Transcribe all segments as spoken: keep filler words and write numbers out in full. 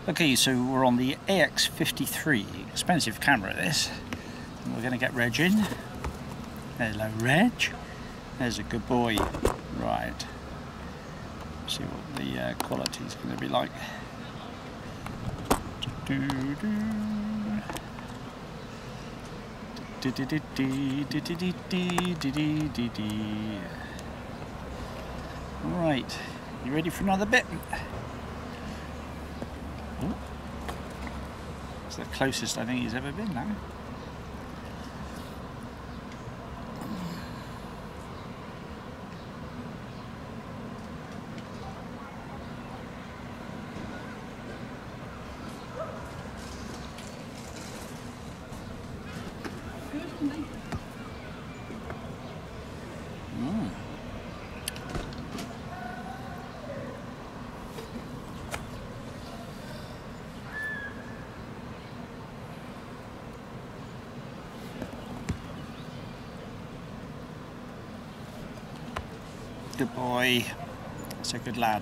Okay, so we're on the A X fifty-three, expensive camera this. And we're going to get Reg in. Hello Reg. There's a good boy. Right. See what the uh, quality is going to be like. Right, you ready for another bit? Ooh. It's the closest I think he's ever been now. Mm. Good boy. That's a good lad.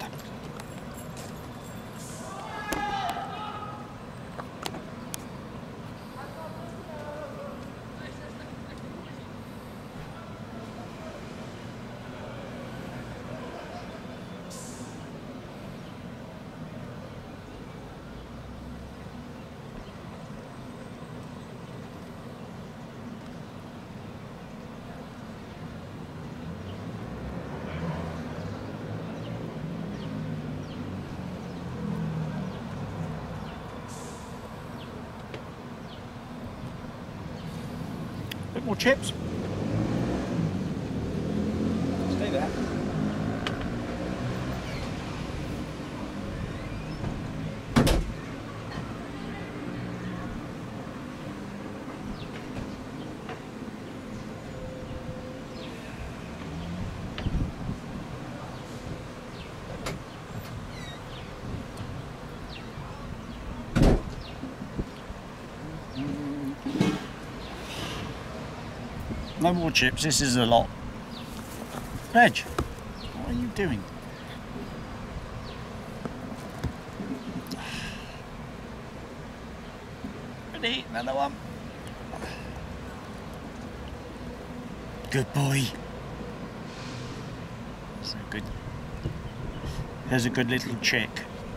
Bit more chips. Stay there. No more chips, this is a lot. Reg, what are you doing? Ready, another one. Good boy. That's a good. There's a good little chick.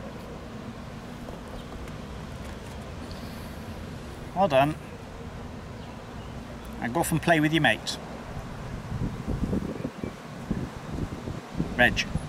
Well done. And go off and play with your mates. Reg.